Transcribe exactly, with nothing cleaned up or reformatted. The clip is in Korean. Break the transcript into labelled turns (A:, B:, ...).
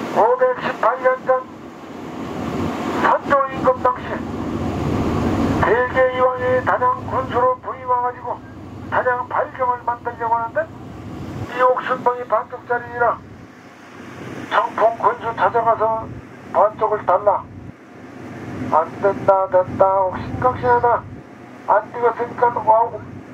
A: 오백십팔 년 전 선조 임금 당시 대개 이왕이 단양 군수로 부임해가지고 단양 발경을 만들려고 하는데 이 옥순방이 반쪽짜리라 청풍 군수 찾아가서 반쪽을 달라. 안 된다 된다 옥신각신하다 안 되겠으니까 와우